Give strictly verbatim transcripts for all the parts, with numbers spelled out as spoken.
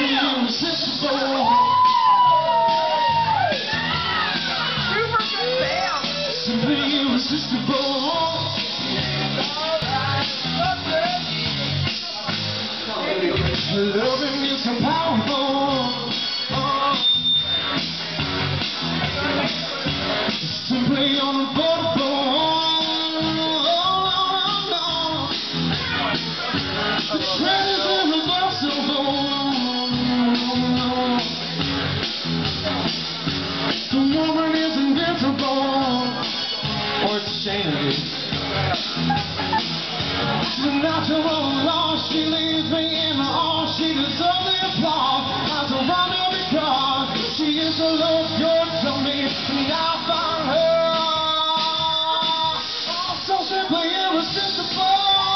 irresistible. Super good band. Simply irresistible. Loving you so powerful. Simply unavoidable. The trend is irreversible. The woman is invincible. Or exchange. She's a natural law. She leaves me in awe. She deserves the applause. I surround her because she is the Lord good to me. And I find her oh, so simply irresistible.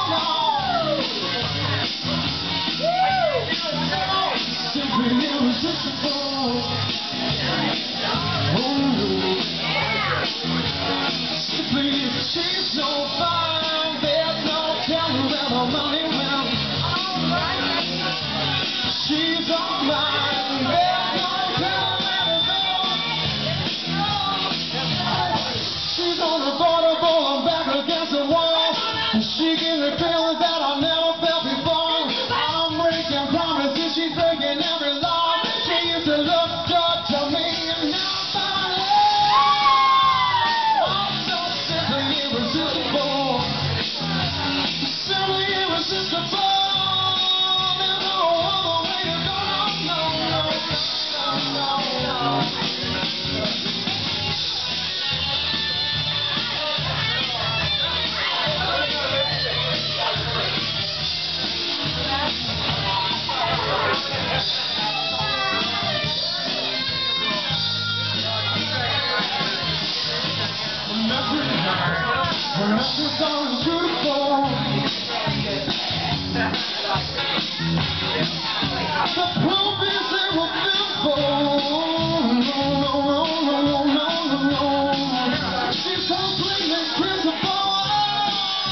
Simply irresistible. Oh, simply, she's so fine. There's no telling where the money went. She's all mine. There's no telling where to go. She's unavoidable. I'm back against the wall. She gives me feelings that I never felt before. I'm breaking promises. She's breaking every law. She used to look good to me, and now I'm I'm so simply irresistible. Simply irresistible. There's no other way to go. No, no, no, no, no, no. Her message are beautiful. The proof is irresistible. No, no, no, no, no, no, no. She's completely principle.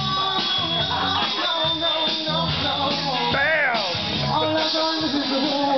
No, no, no, no. Bam! All that's unbelievable.